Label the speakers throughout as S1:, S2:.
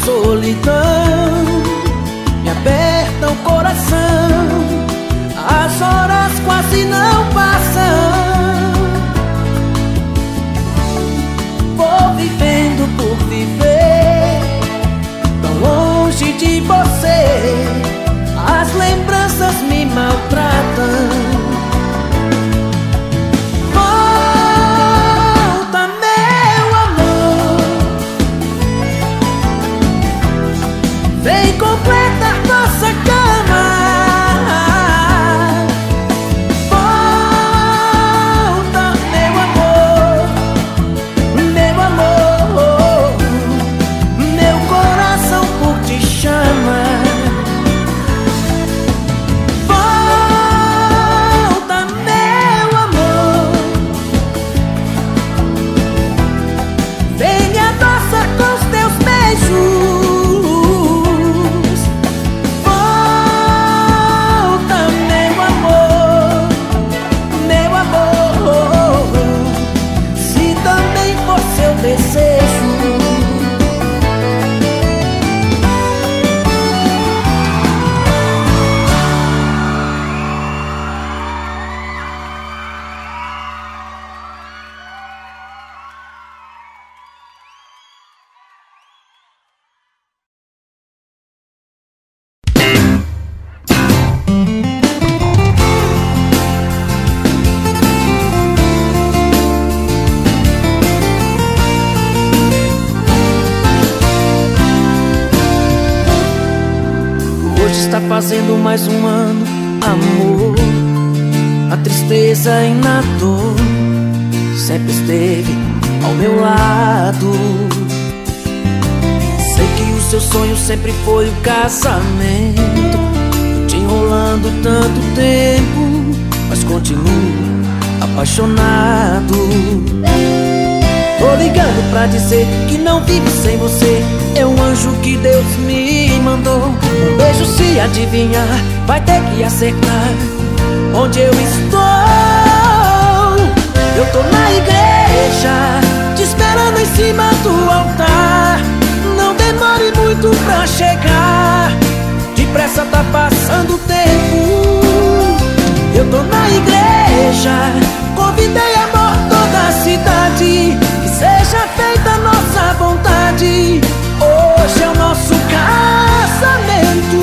S1: solidão me aperta o coração. As horas quase não passam. Vou vivendo por viver, tão longe de você. As lembranças me maltratam. Volta, meu amor, vem completar nossa cama. Volta, meu amor, meu amor, meu coração por ti chama. Volta, meu amor, vem me adoçar com os teus beijos. Volta, meu amor, se também for seu desejo. Hoje está fazendo mais um ano, amor. A tristeza e na dor sempre esteve ao meu lado. Sei que o seu sonho sempre foi o casamento. Tô te enrolando tanto tempo, mas continuo apaixonado. Tô ligando pra dizer que não vive sem você. É um anjo que Deus me mandou. Um beijo, se adivinhar, vai ter que acertar onde eu estou. Eu tô na igreja, te esperando em cima do altar. Não demore muito pra chegar, depressa tá passando o tempo. Eu tô na igreja, convidei amor toda a cidade. Que seja feita a nossa vontade. Hoje é o nosso casamento.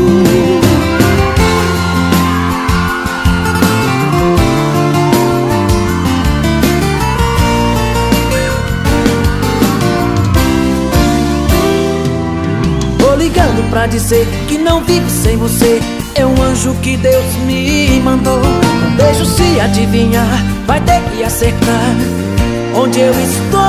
S1: Tô ligando pra dizer que não vive sem você. É um anjo que Deus me mandou. Um beijo, se adivinhar, vai ter que acertar onde eu estou.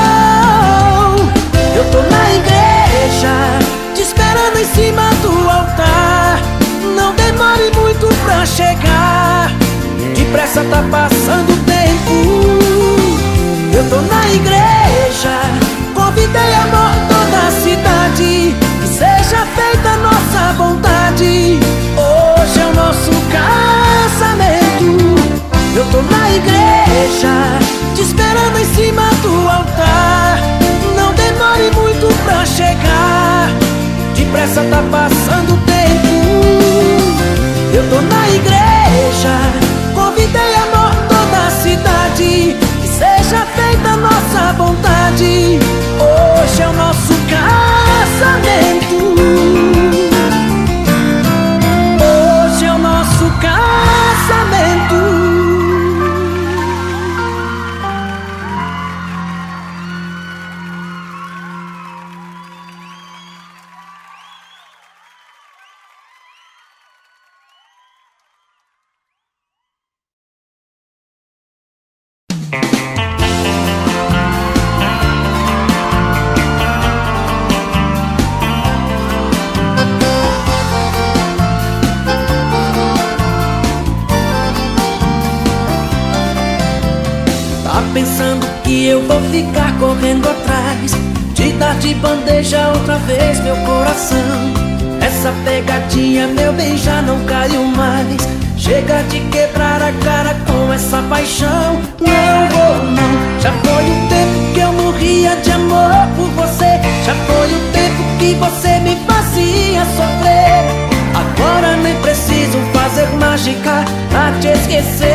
S1: Eu tô na igreja, te esperando em cima do altar. Não demore muito pra chegar, depressa tá passando o tempo. Eu tô na igreja, convidei amor toda a cidade. Que seja feita a nossa vontade. Hoje é o nosso casamento. Eu tô na igreja, te esperando em cima do altar. Não demore muito pra chegar, depressa tá passando o tempo. Eu tô na igreja, convidei amor toda a cidade. Que seja feita a nossa vontade. Hoje é o nosso casamento. Hoje é o nosso casamento. Pensando que eu vou ficar correndo atrás, te dar de bandeja outra vez meu coração. Essa pegadinha, meu bem, já não caiu mais. Chega de quebrar a cara com essa paixão. Não vou não, já foi o tempo que eu morria de amor por você. Já foi o tempo que que você me fazia sofrer. Agora nem preciso fazer mágica pra te esquecer.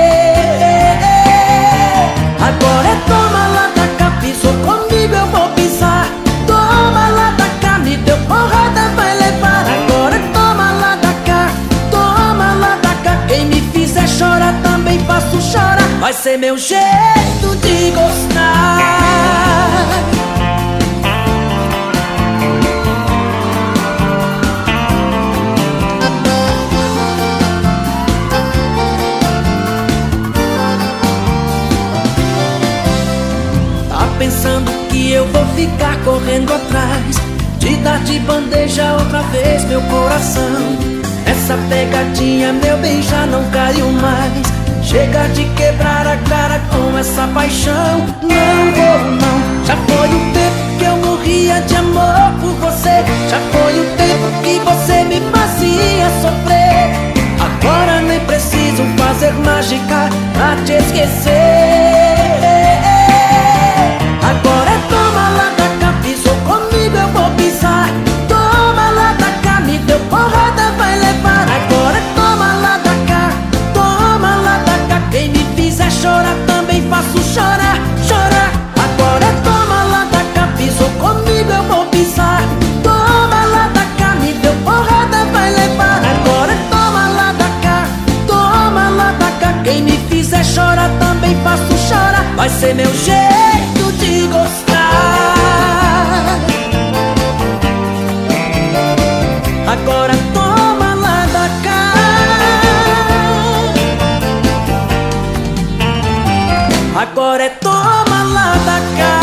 S1: Agora é toma lá da cá, pisou comigo eu vou pisar. Toma lá da cá, me deu porrada, vai levar. Agora é toma lá da cá, toma lá da cá. Quem me fizer chorar também faço chorar. Vai ser meu jeito de gostar. Pensando que eu vou ficar correndo atrás de dar de bandeja outra vez meu coração. Essa pegadinha, meu bem, já não caiu mais. Chega de quebrar a cara com essa paixão. Não vou não, já foi o tempo que eu morria de amor por você. Já foi o tempo que você me fazia sofrer. Agora nem preciso fazer mágica pra te esquecer. Agora é toma lá da cá, pisou comigo eu vou pisar. Toma lá da cá, me deu porrada, vai levar. Agora é toma lá da cá, toma lá da cá. Quem me fizer chorar também faço chorar, chorar. Agora é toma lá da cá, pisou comigo eu vou pisar. Toma lá da cá, me deu porrada, vai levar. Agora é toma lá da cá, toma lá da cá. Quem me fizer chorar também faço chorar. Vai ser meu jeito de gostar. Agora toma lá da cá. Agora é toma lá da cá.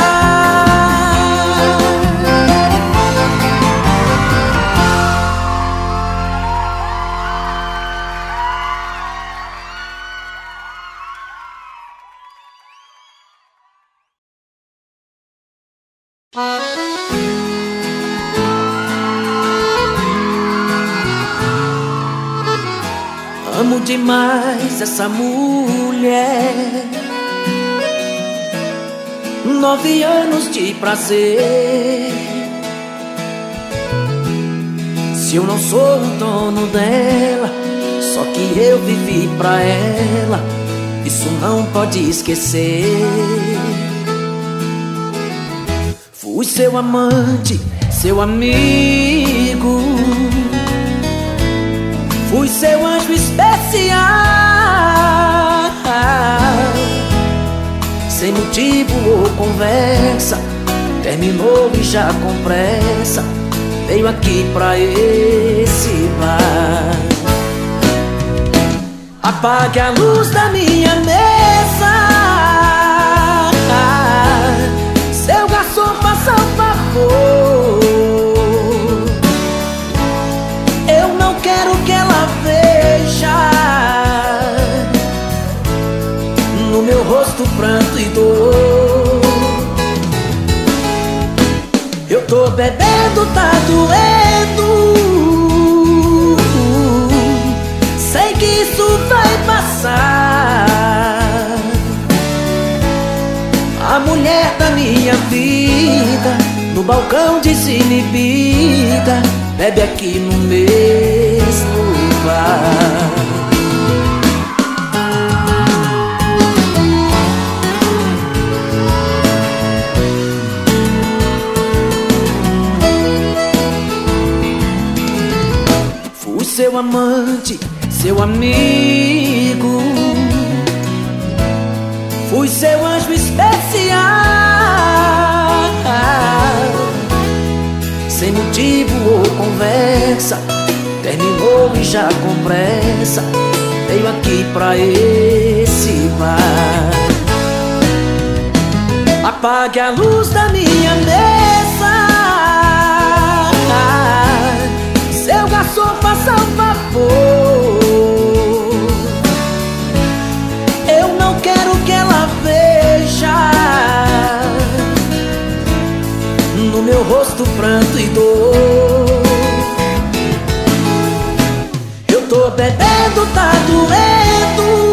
S1: Amo demais essa mulher. 9 anos de prazer. Se eu não sou o dono dela, só que eu vivi pra ela, isso não pode esquecer. Fui seu amante, seu amigo, fui seu anjo especial. Sem motivo ou conversa, terminou e já com pressa veio aqui pra esse bar. Apague a luz da minha mesa, seu garçom, faça um favor. Eu não quero que ela veja no meu rosto pranto e dor. Eu tô bebendo, tá doendo, sei que isso vai passar. A mulher da minha vida, no balcão desinibida, bebe aqui no mesmo bar. Fui seu amante, seu amigo, fui seu anjo especial. Sem motivo ou conversa, terminou e já com pressa veio aqui pra esse bar. Apague a luz da minha mesa, seu garçom, faça um favor. Eu não quero que ela veja no meu rosto pranto e dor. Eu tô bebendo, tá doendo,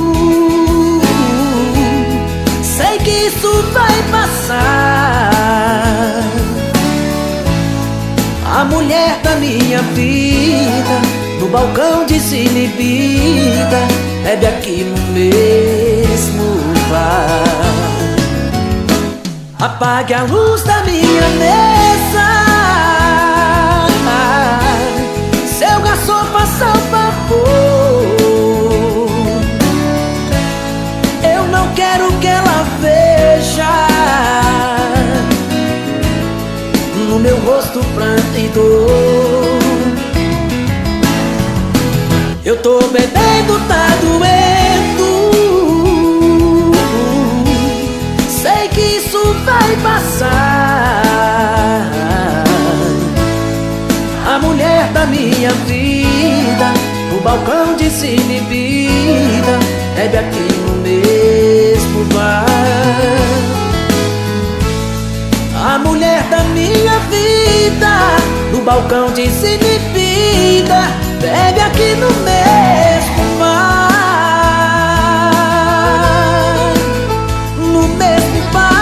S1: sei que isso vai passar. a mulher da minha vida, no balcão desinibida, bebe aqui no mesmo bar. Apague a luz da minha mesa, seu garçom faça o favor. Eu não quero que ela veja no meu rosto pranto e dor. Eu tô bebendo, tá doendo, sei que isso vai passar. A mulher da minha vida, no balcão desinibida, bebe aqui no mesmo bar. A mulher da minha vida, no balcão desinibida, bebe aqui no mesmo bar. No mesmo bar.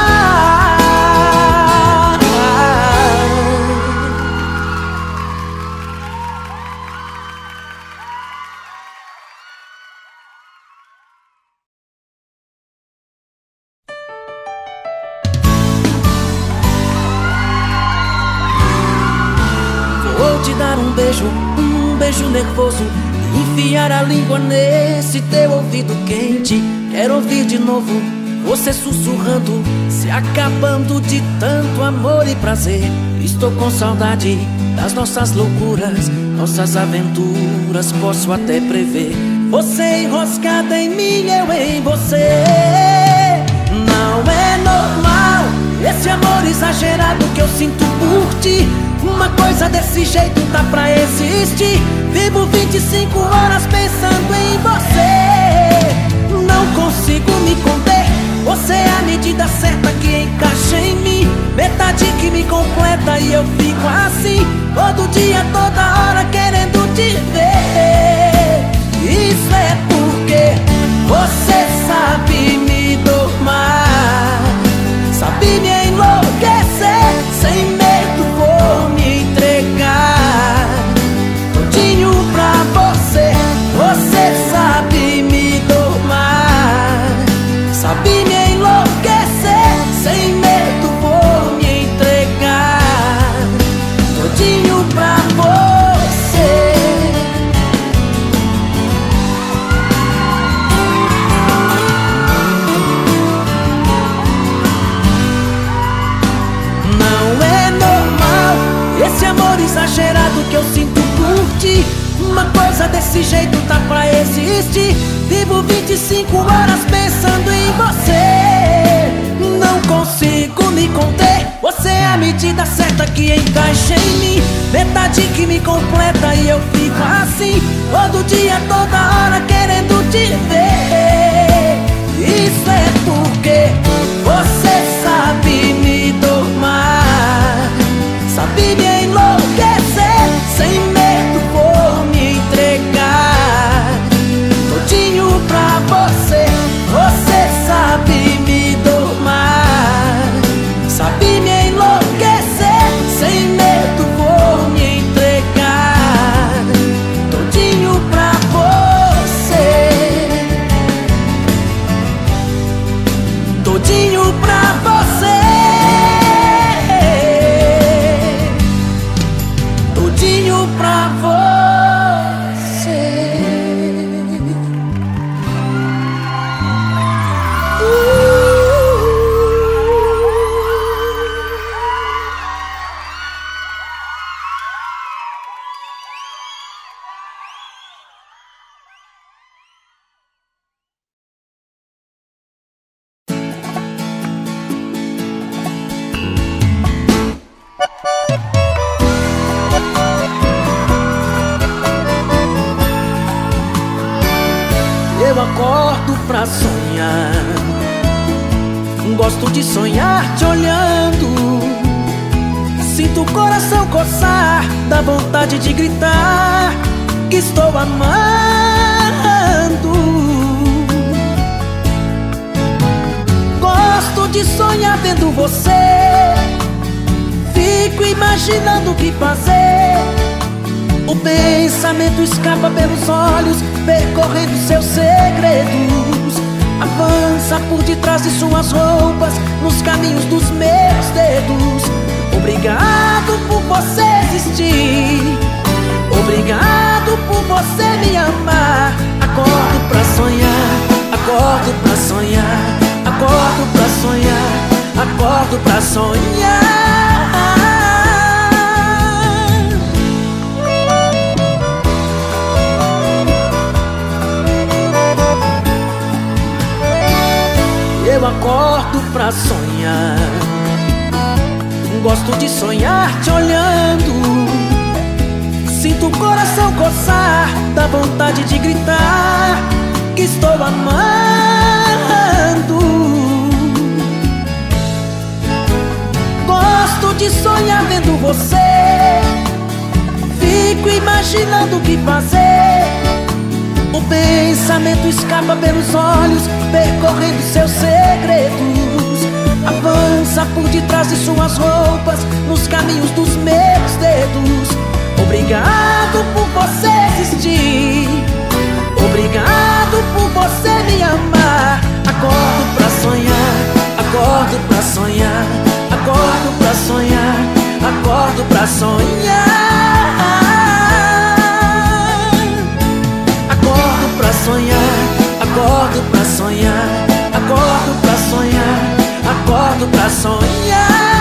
S1: Vou te dar um beijo nervoso, enfiar a língua nesse teu ouvido quente. Quero ouvir de novo você sussurrando, se acabando de tanto amor e prazer. Estou com saudade das nossas loucuras, nossas aventuras, posso até prever. Você enroscada em mim, eu em você. Não é normal esse amor exagerado que eu sinto por ti. Uma coisa desse jeito tá pra existir. Vivo 25 horas pensando em você. Não consigo me conter. Você é a medida certa que encaixa em mim, metade que me completa e eu fico assim, todo dia, toda hora querendo te ver. Isso é porque você sabe me domar, sabe me enlouquecer, sem medo vou me entregar todinho pra você. Você sabe me domar, sabe me enlouquecer, sem medo vou me entregar todinho pra você. Não é normal esse amor exagerado que eu sinto por ti. Uma coisa desse jeito tá pra existir. Vivo 25 horas pensando em você. Não consigo me conter. Você é a medida certa que encaixa em mim, metade que me completa e eu fico assim, todo dia, toda hora querendo te ver. Isso é porque você sabe me domar, sabe me enlouquecer, sem medo vou me entregar todinho pra você. Você sabe me domar, sabe me enlouquecer, sem medo vou me entregar todinho pra você. Todinho pra você. Todinho pra você. Eu acordo pra sonhar, gosto de sonhar te olhando. Sinto o coração coçar, dá vontade de gritar que estou amando. Gosto de sonhar vendo você, Fico imaginando o que fazer. O pensamento escapa pelos olhos, percorrendo seus segredos. Avança por detrás de suas roupas, nos caminhos dos meus dedos. Obrigado por você existir, obrigado por você me amar. Acordo pra sonhar, acordo pra sonhar, acordo pra sonhar, acordo pra sonhar. Eu acordo pra sonhar, gosto de sonhar te olhando. Sinto o coração coçar, dá vontade de gritar que estou amando. Gosto de sonhar vendo você, fico imaginando o que fazer. O pensamento escapa pelos olhos, percorrendo seus segredos. Avança por detrás de suas roupas, nos caminhos dos meus dedos. Obrigado por você existir, obrigado por você me amar. Acordo pra sonhar, acordo pra sonhar, acordo pra sonhar, acordo pra sonhar. Acordo pra sonhar, acordo pra sonhar, acordo pra sonhar, acordo pra sonhar.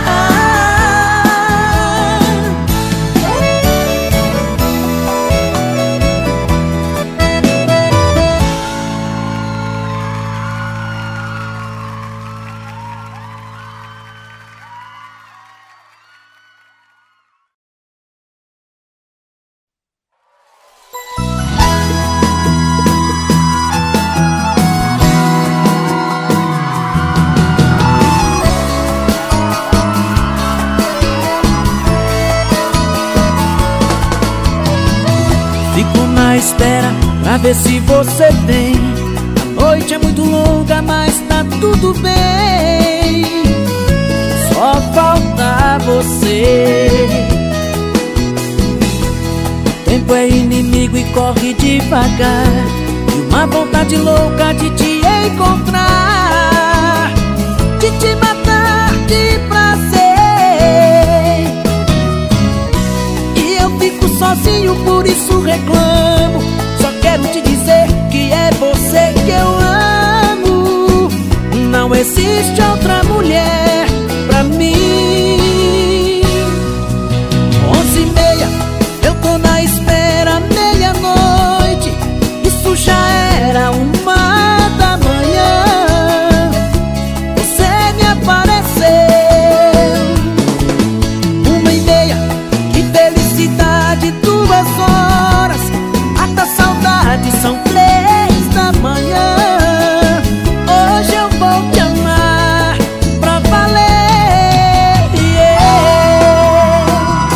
S1: Espera pra ver se você vem. A noite é muito longa, mas tá tudo bem. Só falta você. O tempo é inimigo e corre devagar, e uma vontade louca de te encontrar, de te matar de prazer. E eu fico sozinho, por isso reclamo. Só quero te dizer que é você que eu amo. Não existe outra mulher pra mim. 11h30, eu tô na espera, meia-noite. Isso já era 1h da manhã. Você me apareceu. 1h30, que felicidade, 2 horas. Até saudade, são 3 da manhã. Hoje eu vou te amar pra valer, yeah.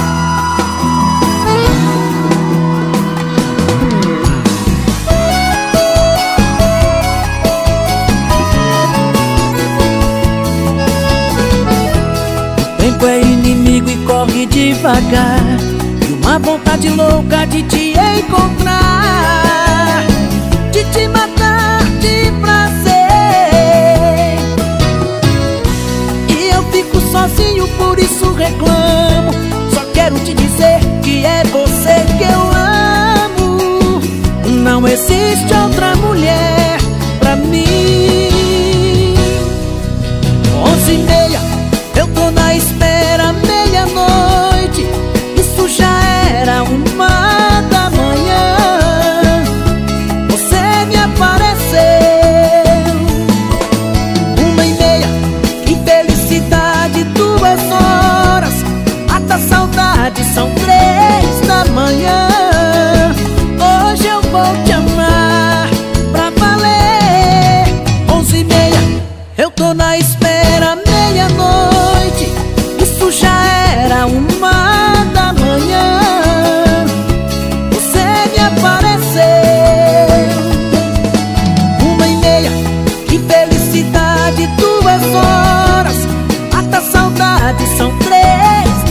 S1: O tempo é inimigo e corre devagar, e uma vontade louca de te encontrar, de te matar de prazer. E eu fico sozinho, por isso reclamo. Só quero te dizer que é você que eu amo. Não existe outra mulher pra mim. 11h30, eu tô na espera, meia-noite. Isso já era 1h da manhã. Você me apareceu. 1h30, que felicidade, 2 horas. Até saudade, são 3 da manhã. Hoje eu vou te amar pra valer. 11h30, eu tô na espera, meia-noite. Isso já era 1h da manhã. Você me apareceu. 1h30, que felicidade, 2 horas. Até saudade, são 3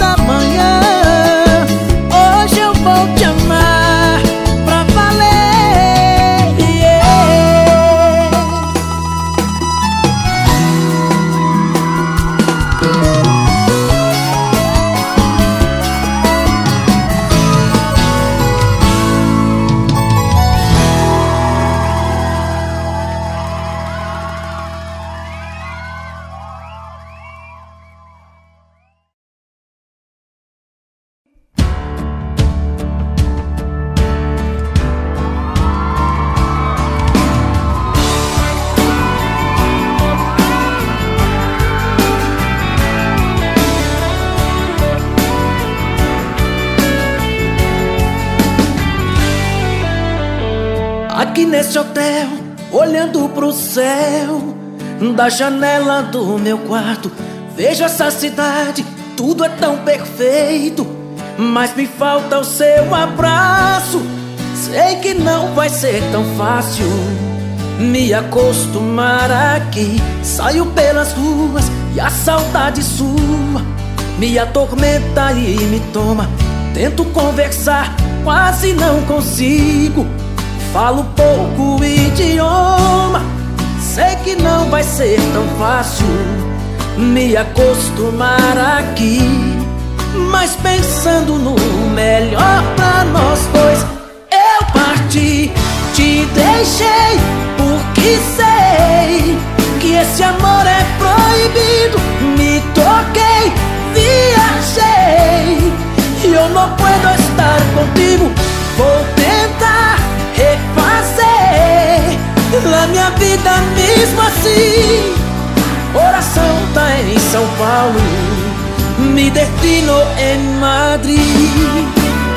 S1: aqui nesse hotel, olhando pro céu. Da janela do meu quarto vejo essa cidade, tudo é tão perfeito, mas me falta o seu abraço. Sei que não vai ser tão fácil me acostumar aqui. Saio pelas ruas e a saudade sua me atormenta e me toma. Tento conversar, quase não consigo. Falo pouco idioma. Sei que não vai ser tão fácil me acostumar aqui, mas pensando no melhor pra nós dois, eu parti, te deixei, porque sei que esse amor é proibido. Me toquei, viajei, e eu não puedo estar contigo. Vou tentar refazer a minha vida mesmo assim. Coração tá em São Paulo, mi destino em Madrid.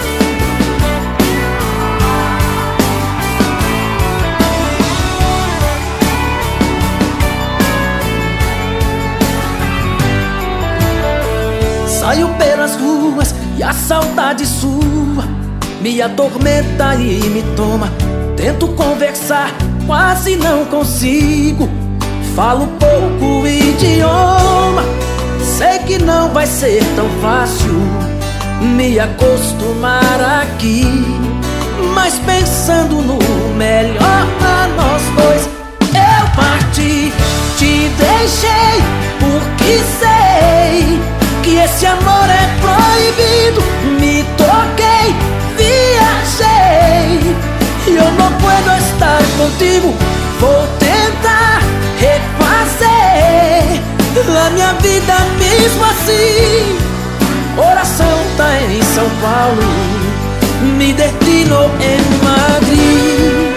S1: Saio pelas ruas e a saudade sua me atormenta e me toma. Tento conversar, quase não consigo. Falo pouco idioma. Sei que não vai ser tão fácil me acostumar aqui, mas pensando no melhor pra nós dois, eu parti, te deixei, porque sei que esse amor é proibido. Me toquei, viajei, e eu não puedo estar contigo. Vou tentar refazer a minha vida mesmo assim. Coração tá em São Paulo, mi destino em Madrid.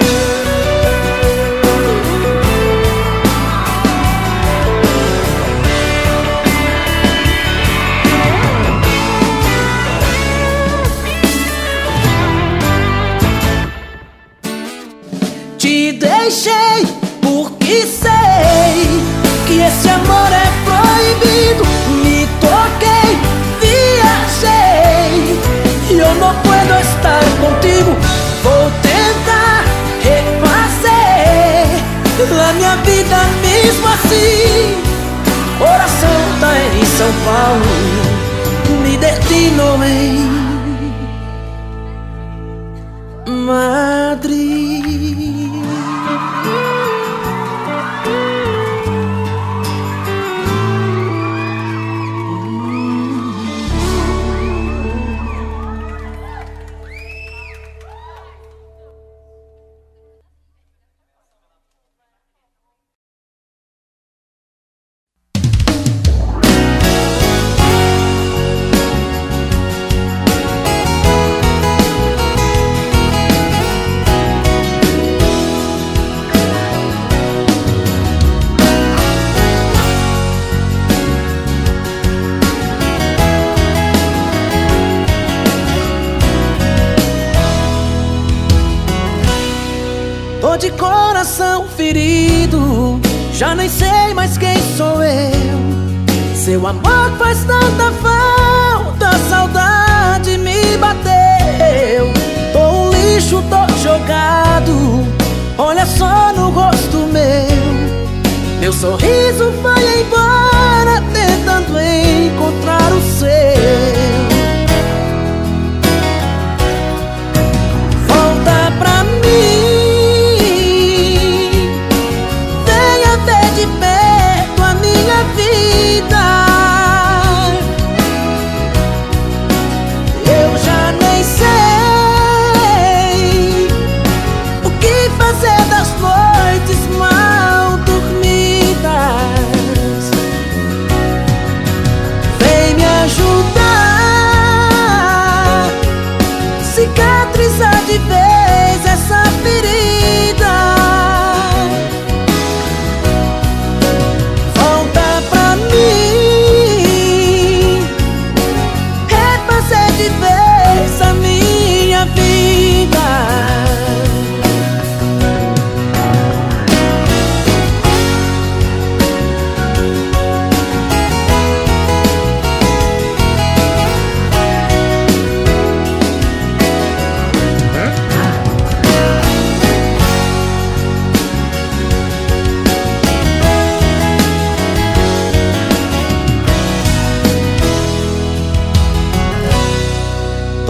S1: Te deixei, porque sei que esse amor é proibido. Me toquei, viajei, e eu não puedo estar contigo. Vou tentar refazer a minha vida mesmo assim. Coração tá em São Paulo, mi destino em Madrid. Tô de coração ferido, já nem sei mais quem sou eu. Seu amor faz tanta falta, a saudade me bateu. Tô um lixo, tô jogado, olha só no rosto meu. Meu sorriso foi embora, tentando encontrar o seu. Volta pra mim, de perto a minha vida. Eu já nem sei o que fazer das noites mal dormidas. Vem me ajudar, cicatrizar de vez essa ferida.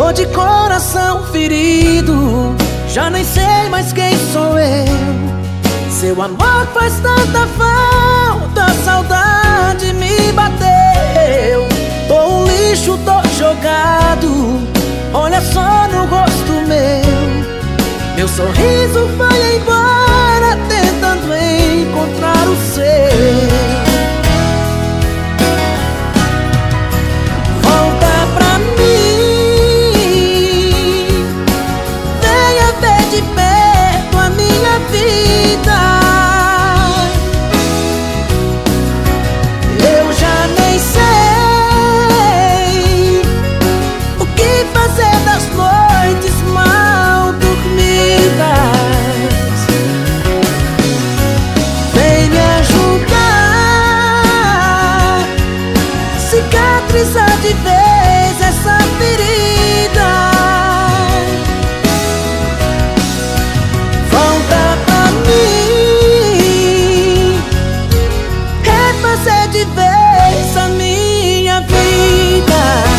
S1: Tô de coração ferido, já nem sei mais quem sou eu. Seu amor faz tanta falta, a saudade me bateu. Tô um lixo, tô jogado, olha só no rosto meu. Meu sorriso foi embora, tentando encontrar o seu. Volta pra mim, venha ver de perto a minha vida. Eu já nem sei o que fazer das noites mal dormidas. Vem me ajudar, cicatrizar de vez essa ferida. Volta pra mim, refazer de vez a minha vida.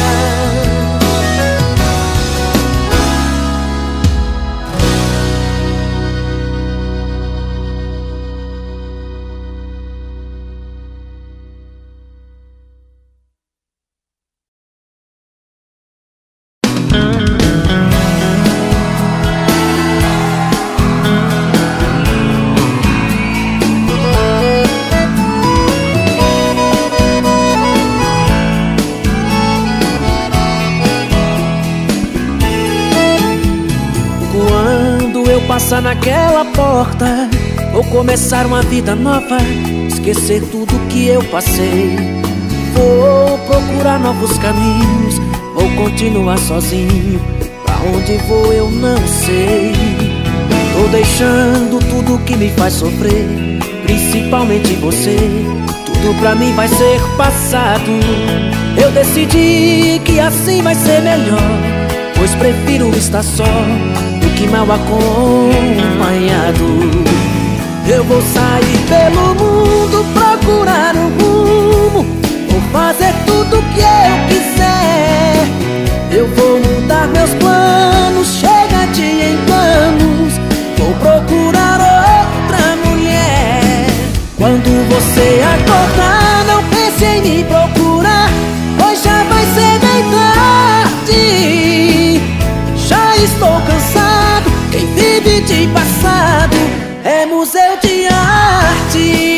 S1: Quando eu passar naquela porta, vou começar uma vida nova, esquecer tudo que eu passei. Vou procurar novos caminhos, vou continuar sozinho. Pra onde vou eu não sei. Tô deixando tudo que me faz sofrer, principalmente você. Tudo pra mim vai ser passado. Eu decidi que assim vai ser melhor, pois prefiro estar só do que mal acompanhado. Eu vou sair pelo mundo, procurar um rumo, vou fazer tudo que eu quiser. Eu vou mudar meus planos, chega de enganos, vou procurar outra mulher. Quando você acordar, não pense em me procurar, pois já vai ser bem tarde. Já estou cansado, quem vive de passado é museu de arte.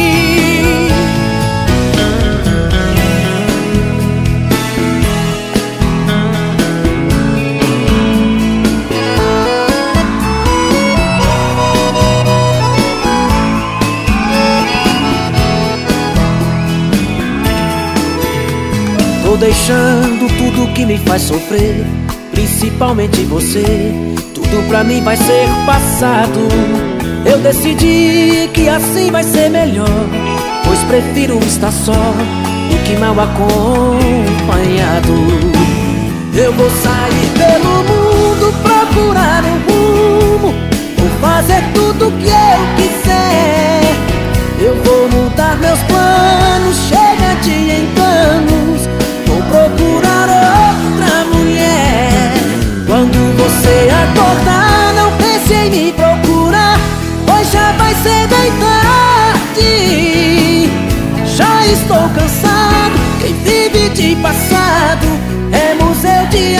S1: Tô deixando tudo que me faz sofrer, principalmente você. Tudo pra mim vai ser passado. Eu decidi que assim vai ser melhor, pois prefiro estar só do que mal acompanhado. Eu vou sair pelo mundo, procurar um rumo, vou fazer tudo que eu quiser. Eu vou mudar meus planos, chega de enganos, vou procurar outra mulher. Quando você acordar, não pense em me procurar, pois já vai ser bem tarde. Já estou cansado, quem vive de passado é museu de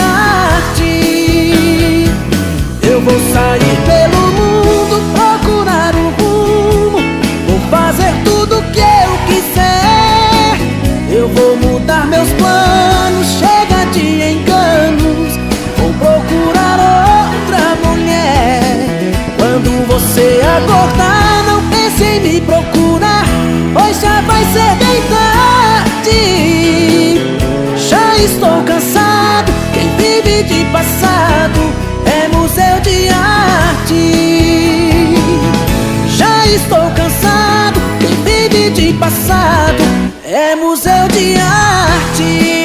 S1: arte. Eu vou sair pelo mundo, procurar um rumo, vou fazer tudo que eu quiser. Eu vou mudar meus planos, chega de enganos, vou procurar outra mulher. Quando você acordar, não pense em me procurar, pois já vai ser bem tarde. Já estou cansado, quem vive de passado é museu de arte. Já estou cansado, quem vive de passado é museu de arte.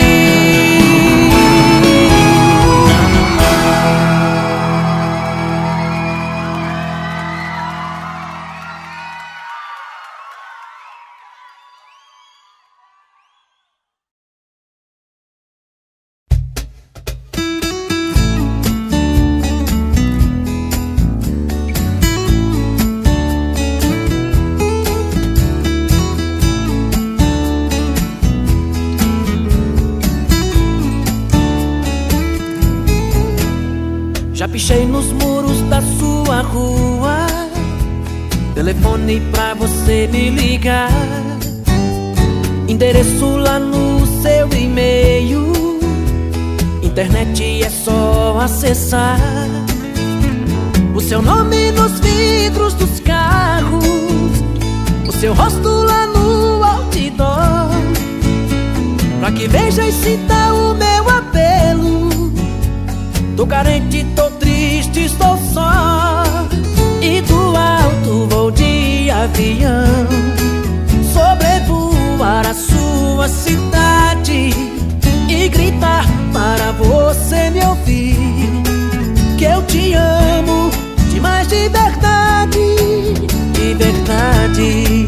S1: pichei nos muros da sua rua telefone pra você me ligar, endereço lá no seu e-mail, internet é só acessar. O seu nome nos vidros dos carros, o seu rosto lá no outdoor, pra que veja e sinta o meu apelo. Tô carente, tô triste, estou só, e do alto vou de avião sobrevoar a sua cidade e gritar para você me ouvir que eu te amo demais, de verdade, de verdade.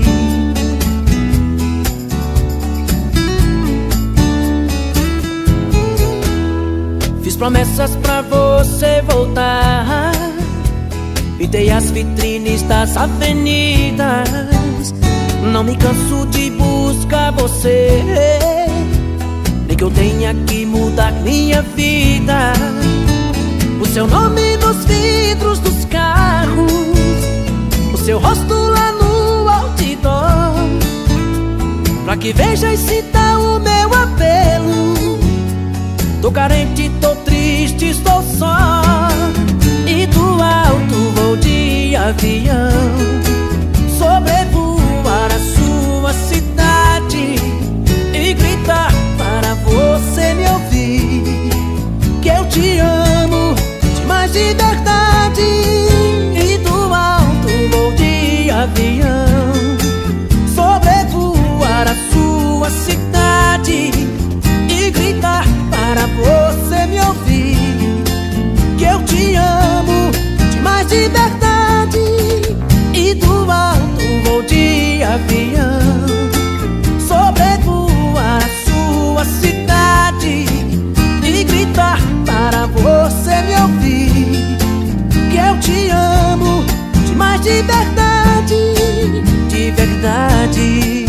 S1: Fiz promessas pra você voltar, pintei as vitrines das avenidas, não me canso de buscar você, nem que eu tenha que mudar minha vida. O seu nome nos vidros dos carros, o seu rosto lá no outdoor, pra que veja e sinta o meu apelo. Tô carente, tô triste, estou só, e do alto vou de avião sobrevoar a sua cidade e gritar para você me ouvir que eu te amo demais, de verdade. E do alto vou de avião sobrevoar a sua cidade e gritar para você me ouvir que eu te amo demais, de verdade. E do alto vou de avião sobrevoar a sua cidade e gritar para você me ouvir que eu te amo demais, de verdade, de verdade,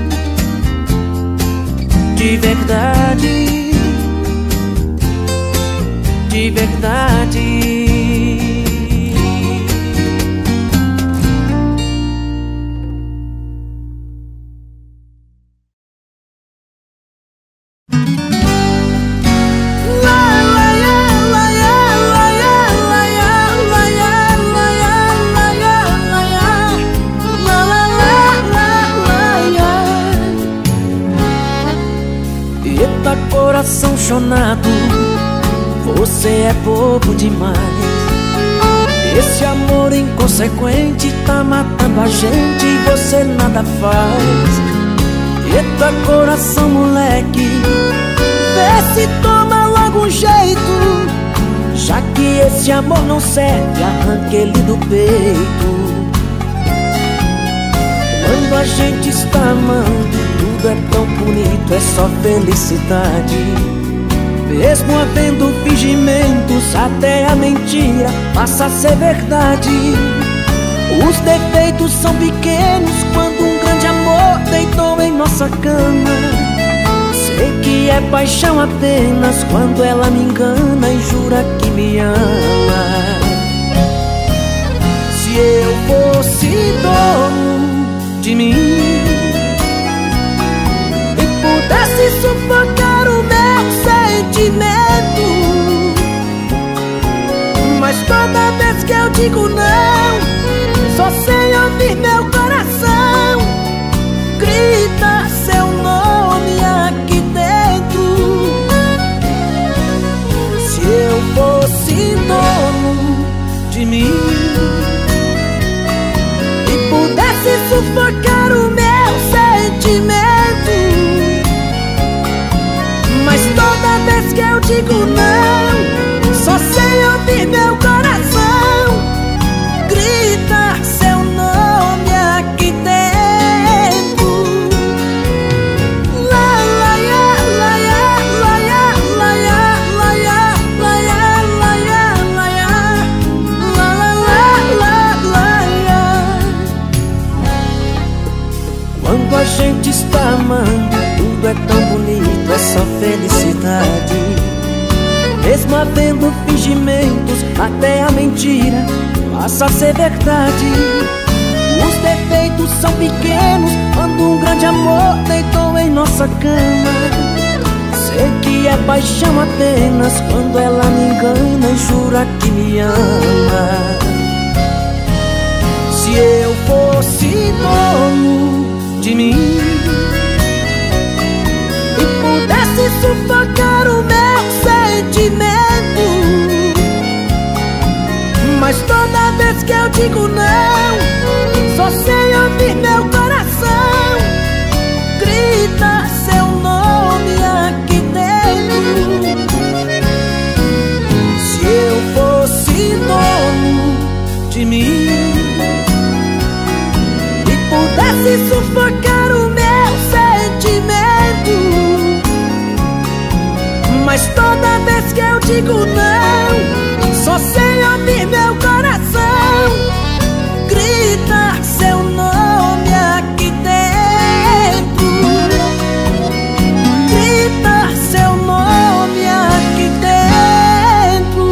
S1: de verdade, de verdade. Eita, coração chonado, você é bobo demais. Esse amor inconsequente tá matando a gente e você nada faz. Eita, coração moleque, vê se toma logo um jeito, já que esse amor não serve, arranca ele do peito. Quando a gente está amando, tudo é tão bonito, é só felicidade. Mesmo havendo fingimentos, até a mentira passa a ser verdade. Os defeitos são pequenos quando um grande amor deitou em nossa cama. Sei que é paixão apenas quando ela me engana e jura que me ama. Se eu fosse dono de mim e pudesse sufocar o meu sentimento, mas toda vez que eu digo não, só sei ouvir meu coração grita seu nome aqui dentro. Se eu fosse dono de mim e pudesse sufocar o meu sentimento, mas toda vez que eu digo não, só sei ouvir meu coração grita seu nome aqui dentro. La la ya, la ya, la ya, la ya, la ya, la ya, la ya, la ya, la la la la la ya. mesmo havendo fingimentos, até a mentira passa a ser verdade. Os defeitos são pequenos quando um grande amor deitou em nossa cama. Sei que é paixão apenas quando ela me engana e jura que me ama. Se eu fosse dono de mim e pudesse sufocar o meu sentimento, mas toda vez que eu digo não, só sei ouvir meu coração grita seu nome aqui dentro. Se eu fosse dono de mim e pudesse sufocar o meu sentimento, mas toda vez que eu digo não, só sei ouvir meu coração grita seu nome aqui dentro. Grita seu nome aqui dentro.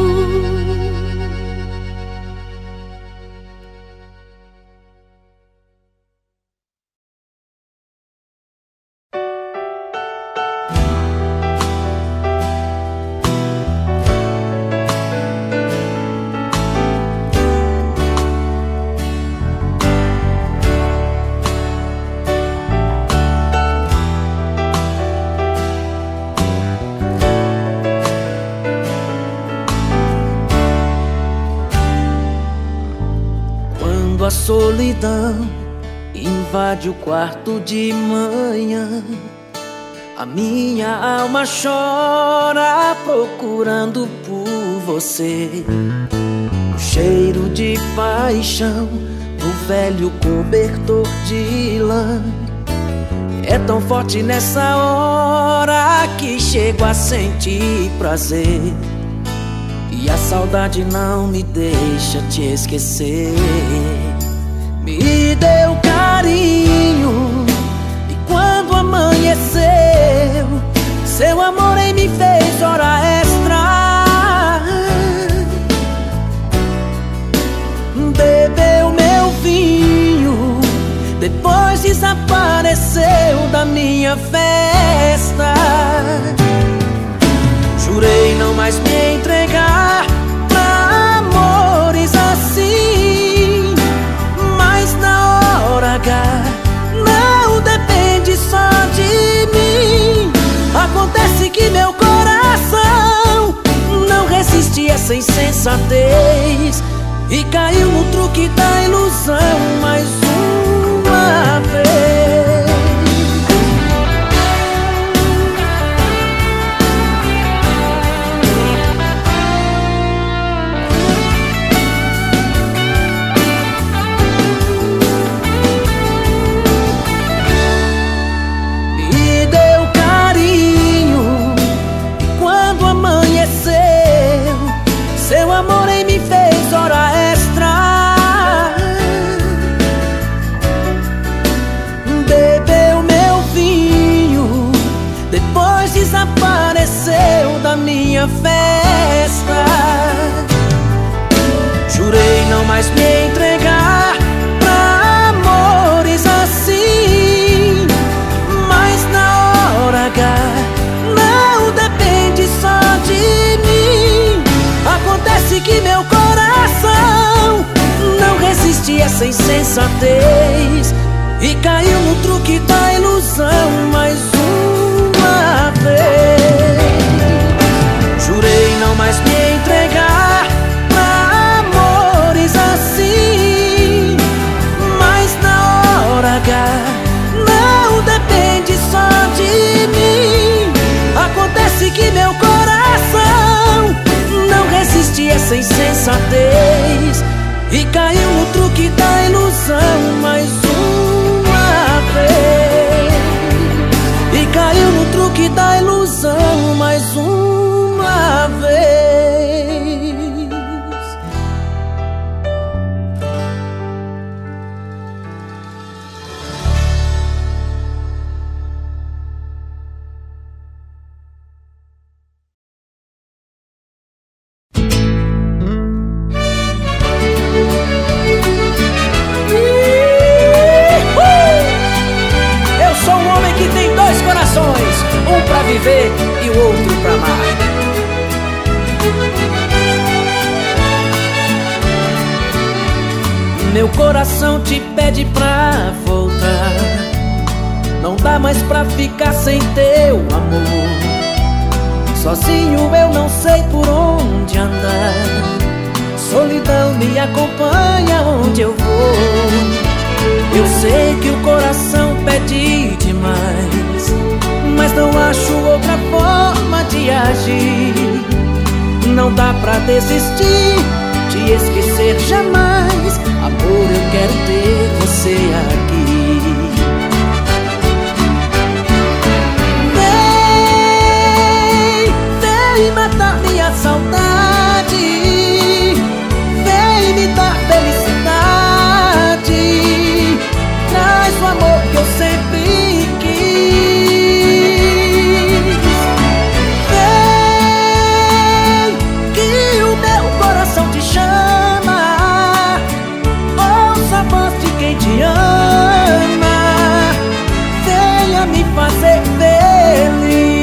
S1: A solidão invade o quarto de manhã, a minha alma chora procurando por você. O cheiro de paixão no velho cobertor de lã é tão forte nessa hora que chego a sentir prazer. E a saudade não me deixa te esquecer. Me deu carinho e quando amanheceu, seu amor em mim fez hora extra. Bebeu meu vinho, depois desapareceu da minha festa. Jurei não mais me entregar pra amores assim, mas na hora H não depende só de mim. Acontece que meu coração não resiste a essa insensatez e caiu no truque da ilusão mais uma vez. Seu amor em mim fez hora extra. Bebeu meu vinho, depois desapareceu da minha festa. Jurei não mais me entregar pra amores assim, mas na hora H não depende só de mim. Acontece que meu coração não resiste a essa insensatez e caiu no truque da ilusão mais uma vez. Jurei não mais me entregar pra amores assim, mas na hora H não depende só de mim. Acontece que meu coração não resiste a essa insensatez e caiu no truque da ilusão mais uma vez. E caiu no truque da ilusão mais uma vez. viver e o outro pra amar. Meu coração te pede pra voltar. Não dá mais pra ficar sem teu amor. Sozinho eu não sei por onde andar. Solidão me acompanha onde eu vou. Eu sei que o coração pede demais, mas não acho outra forma de agir. Não dá pra desistir, te esquecer jamais. Amor, eu quero ter você aqui. Vem matar minha saudade, vem me dar felicidade. Traz o amor que eu sempre quis. Vem, que o meu coração te chama. Ouça a voz de quem te ama. Venha me fazer feliz.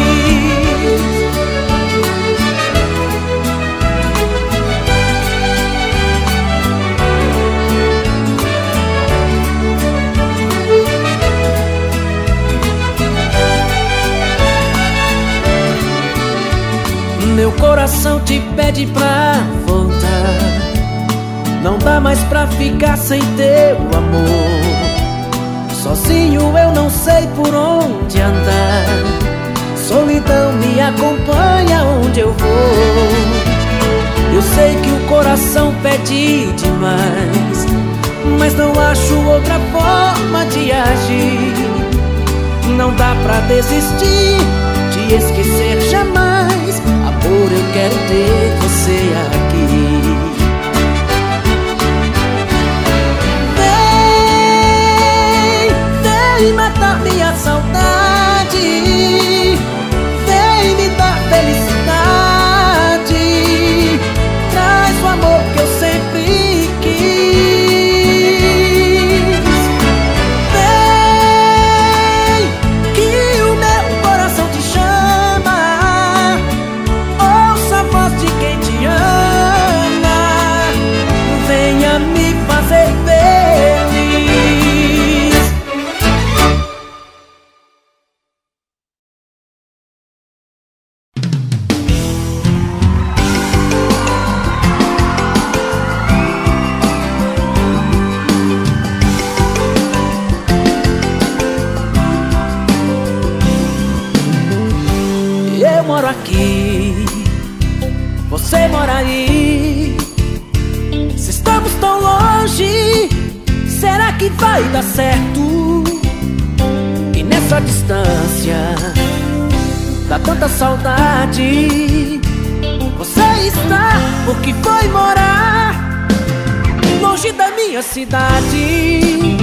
S1: Meu coração te pede pra voltar. Não dá mais pra ficar sem teu amor. Sozinho eu não sei por onde andar. Solidão me acompanha onde eu vou. Eu sei que o coração pede demais, mas não acho outra forma de agir. Não dá pra desistir, te esquecer jamais. Amor, eu quero ter você aqui. Vem matar minha saudade, vem me dar felicidade. Traz o amor que eu sempre quis. Vem, que o meu coração te chama. Ouça a voz de quem te ama. Venha me fazer feliz. Eu moro aqui, você mora aí. Se estamos tão longe, será que vai dar certo? E nessa distância dá tanta saudade. Você está porque foi morar longe da minha cidade.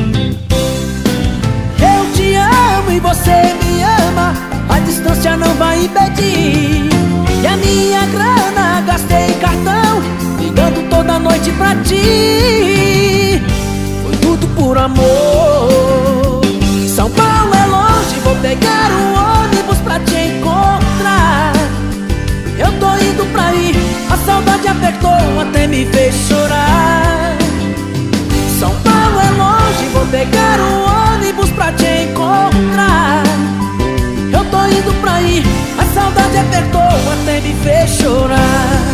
S1: Eu te amo e você me ama. A distância não vai impedir. E a minha grana gastei em cartão, ligando toda noite pra ti. Foi tudo por amor. São Paulo é longe, vou pegar um ônibus pra te encontrar. Eu tô indo pra aí, a saudade apertou até me fez chorar. São Paulo é longe, vou pegar um ônibus pra te encontrar. Eu tô indo pra aí, a saudade apertou até me fez chorar.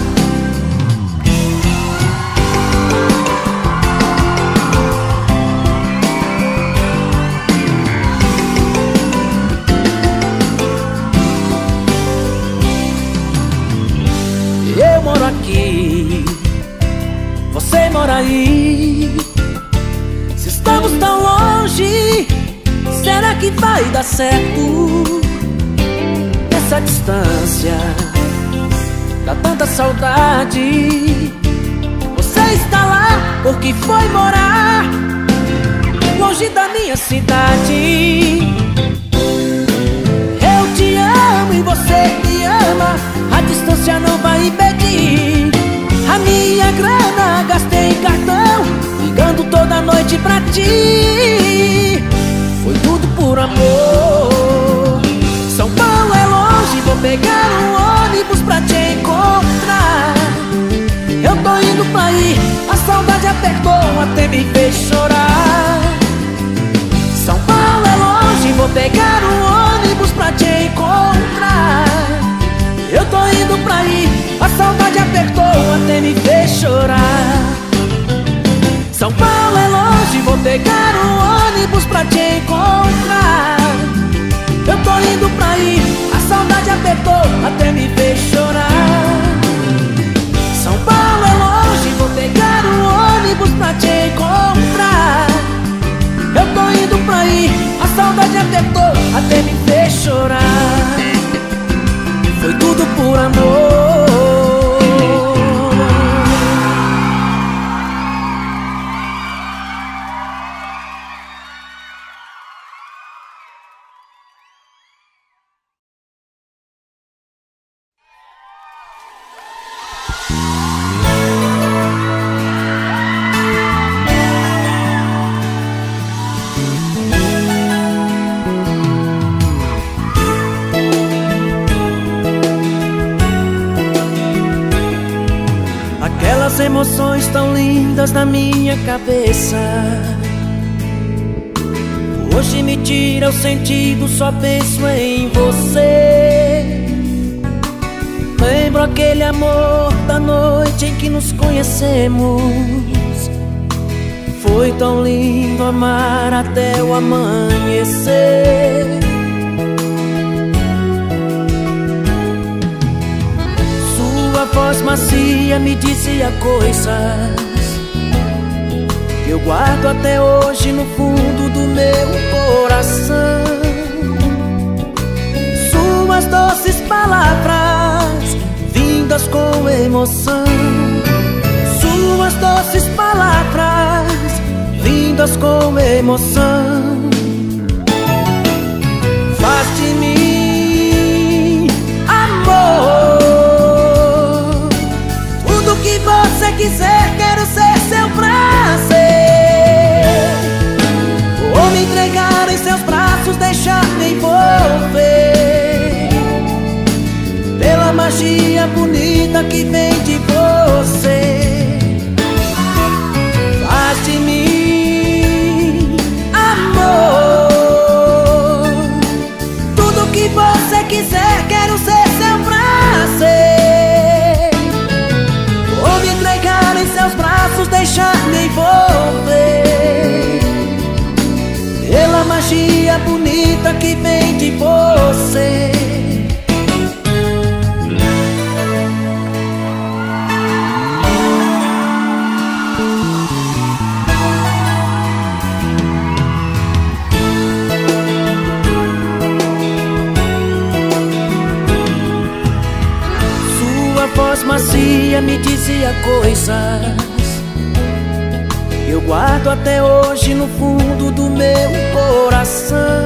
S1: Eu moro aqui, você mora aí. Se estamos tão longe, será que vai dar certo? Essa distância dá tanta saudade. Você está lá porque foi morar longe da minha cidade. Eu te amo e você me ama. A distância não vai impedir. A minha grana gastei em cartão, ligando toda noite pra ti. Foi tudo por amor. São Paulo é longe, pegar um ônibus pra te encontrar. Eu tô indo pra aí, a saudade apertou até me fez chorar. São Paulo é longe, vou pegar um ônibus pra te encontrar. Eu tô indo pra aí, a saudade apertou até me fez chorar. São Paulo é longe, vou pegar um ônibus pra te encontrar. Eu tô indo pra aí, a saudade apertou até me fez chorar. São Paulo é longe, vou pegar um ônibus pra te encontrar. Eu tô indo pra aí, a saudade apertou até me fez chorar. Foi tudo por amor. Aquelas emoções tão lindas na minha cabeça hoje me tira o sentido, só penso em você. Lembro aquele amor da noite em que nos conhecemos. Foi tão lindo amar até o amanhecer. Sua voz macia me dizia coisas que eu guardo até hoje no fundo do meu coração. Suas doces palavras vindas com emoção. Suas doces palavras vindas com emoção. Faz de mim, amor, tudo que você quiser, quero ser seu prazer. Vou me entregar em seus braços, deixar me envolver pela magia bonita que vem de você. Faz de mim, amor, tudo que você quiser, quero ser seu prazer. Vou me entregar em seus braços, deixar me envolver pela magia bonita que vem de você. Sua voz macia me dizia coisas que eu guardo até hoje no fundo do meu coração.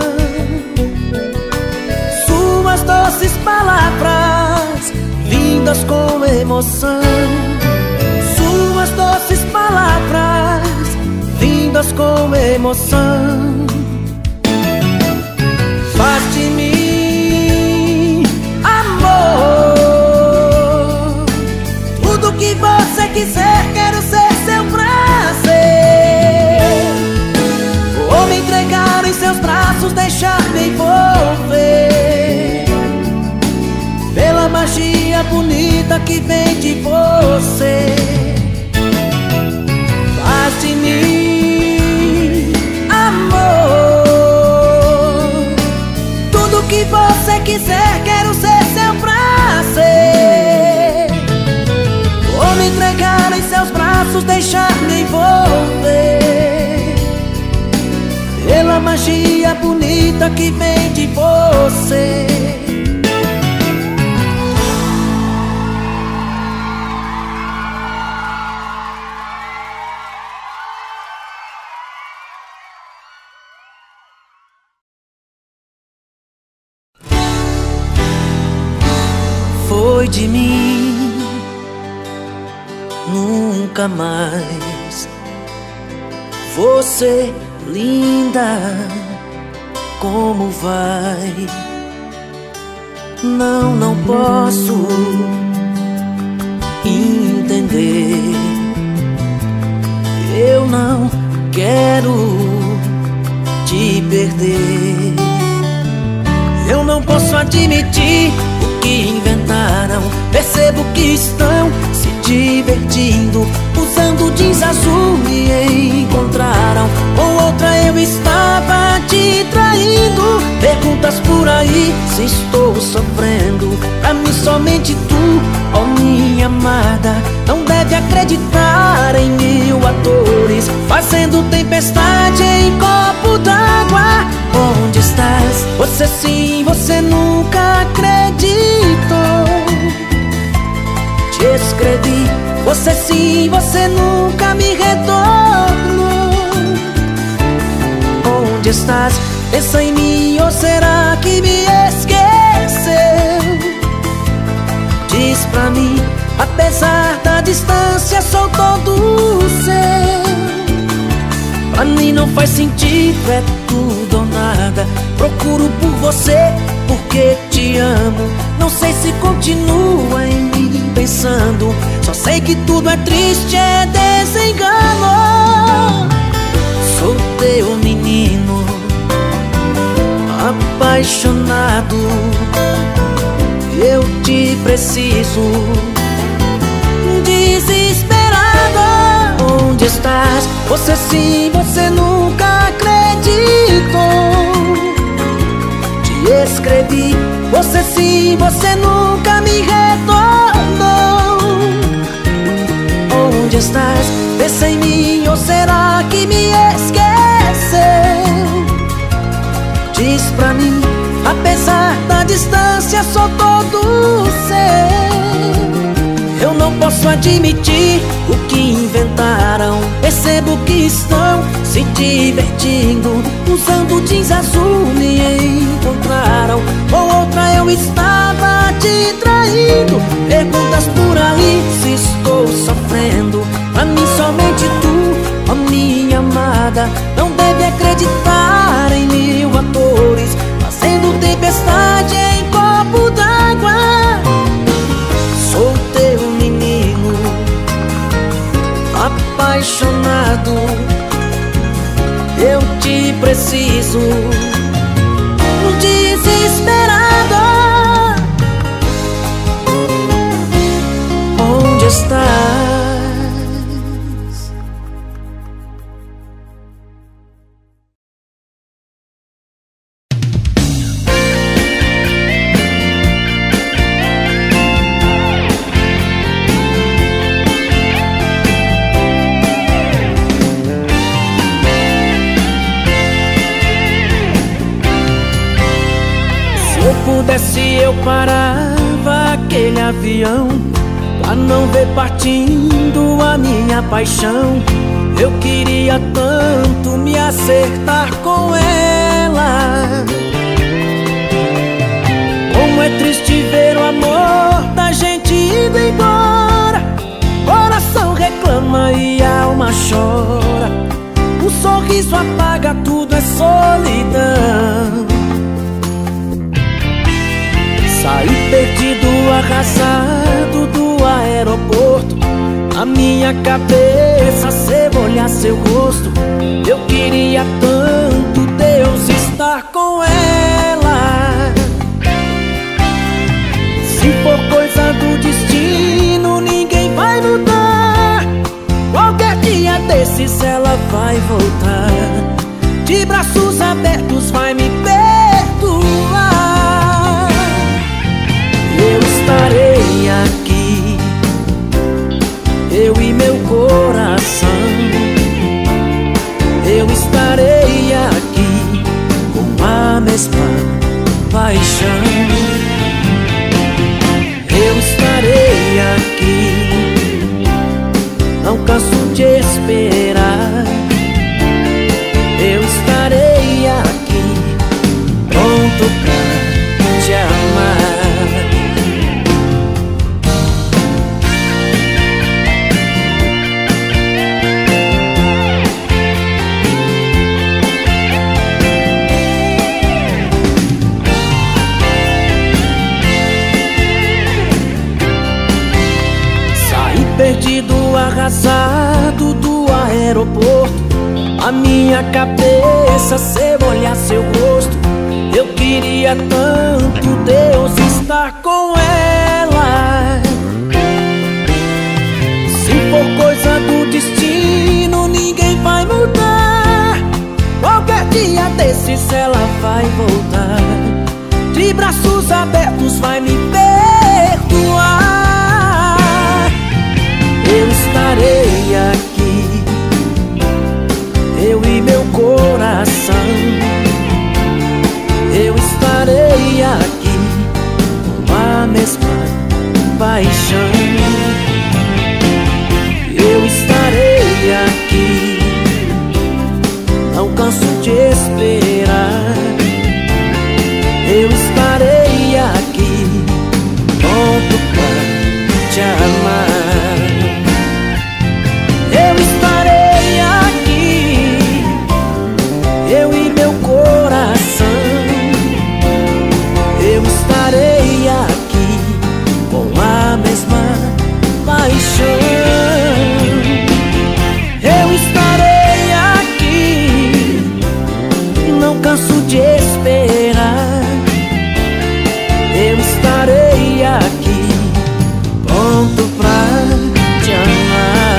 S1: Suas doces palavras vindas com emoção. Suas doces palavras vindas com emoção. Faz de mim, amor, tudo que você quiser, quero ser seu prazer. Vou me entregar em seus braços, deixar me envolver pela magia bonita que vem de você. Faz de mim, amor, tudo que você quiser, quero ser seu prazer. Vou me entregar em seus braços, deixar me envolver pela magia bonita que vem de você. Foi de mim, nunca mais. Você, linda, como vai? não posso entender. Eu não quero te perder. Eu não posso admitir o que inventaram. Percebo que estão se divertindo, usando jeans azul e encontraram com outra. Eu estava te traindo. Perguntas por aí se estou sofrendo. Pra mim somente tu, ó minha amada, não deve acreditar em mil atores fazendo tempestade em copo d'água. Onde estás? Você sim, você nunca acreditou. Te escrevi, você sim, você nunca me retornou. Onde estás? Pensa em mim ou será que me esqueceu? Diz pra mim, apesar da distância sou todo seu. Pra mim não faz sentido, é tudo ou nada. Procuro por você porque te amo. Não sei se continua em mim pensando. Só sei que tudo é triste, é desengano. Sou teu menino apaixonado. Eu te preciso desesperado. Onde estás? Você sim, você nunca acreditou. Te escrevi, você sim, você nunca me retornou. Onde estás? Pensa em mim ou será que me esqueceu? Diz pra mim, apesar da distância sou todo seu. Eu não posso admitir o que inventaram. Percebo que estão se divertindo, usando jeans azul me encontraram. Com outra eu estava te traindo. Perguntas por aí se estou sofrendo. Pra mim somente tu, ó minha amada, não deve acreditar em mil atores fazendo tempestade em copo d'água. Sou teu menino apaixonado. Eu te preciso desesperado. Onde estás? Se eu parava aquele avião pra não ver partindo a minha paixão. Eu queria tanto me acertar com ela. Como é triste ver o amor da gente indo embora. Coração reclama e a alma chora. O sorriso apaga tudo, é solidão. Saí perdido, arrasado do aeroporto. Na minha cabeça se olhar seu rosto. Eu queria tanto, Deus, estar com ela. Se for coisa do destino, ninguém vai mudar. Qualquer dia desses ela vai voltar. De braços abertos vai me perdoar. Eu estarei aqui, eu e meu coração. Eu estarei aqui com a mesma paixão. Eu estarei aqui, não canso de esperar. perdido, arrasado do aeroporto. A minha cabeça, seu olhar, seu rosto. Eu queria tanto, Deus, estar com ela. Se for coisa do destino, ninguém vai mudar. Qualquer dia desses ela vai voltar. De braços abertos vai me perdoar. Eu estarei aqui, eu e meu coração. Eu estarei aqui com a mesma paixão. Eu estarei aqui, não canso de esperar. Eu estarei aqui, pronto pra te amar. Eu estarei aqui, eu e meu coração. Eu estarei aqui com a mesma paixão. Eu estarei aqui, não canso de esperar. Eu estarei aqui, pronto pra te amar.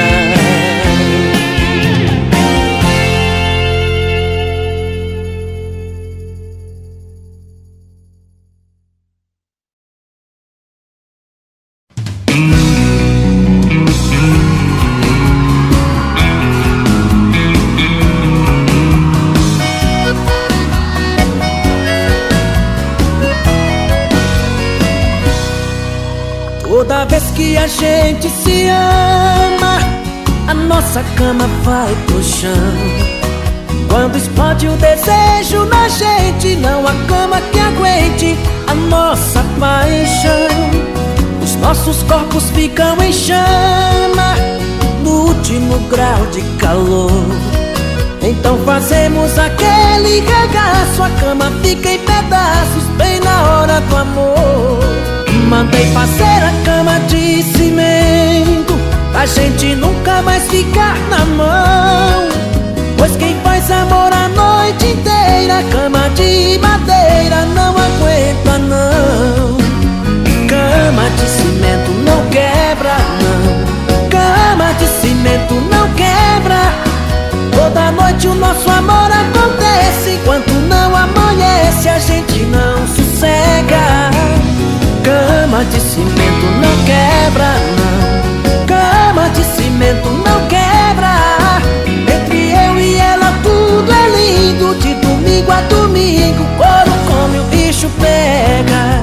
S1: Toda vez que a gente se ama, a nossa cama vai pro chão. Quando explode o desejo na gente, não há cama que aguente a nossa paixão. Os nossos corpos ficam em chama no último grau de calor. Então fazemos aquele regaço, a cama fica em pedaços bem na hora do amor. Mandei fazer a cama de cimento, pra gente nunca mais ficar na mão. Pois quem faz amor a noite inteira, cama de madeira não aguenta não. Cama de cimento não quebra não. Cama de cimento não quebra. Toda noite o nosso amor acontece. Enquanto não amanhece a gente não sossega. Cama de cimento não quebra não. Cama de cimento não quebra. Entre eu e ela tudo é lindo. De domingo a domingo, couro come, o bicho pega.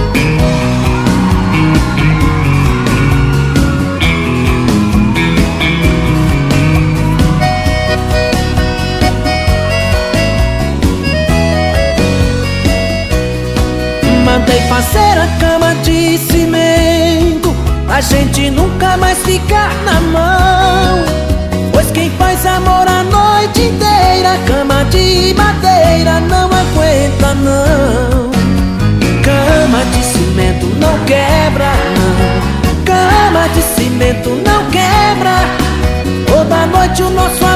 S1: Mandei fazer a cama de cimento, a gente nunca mais ficar na mão. Pois quem faz amor a noite inteira, cama de madeira não aguenta não. Cama de cimento não quebra não. Cama de cimento não quebra. Toda noite o nosso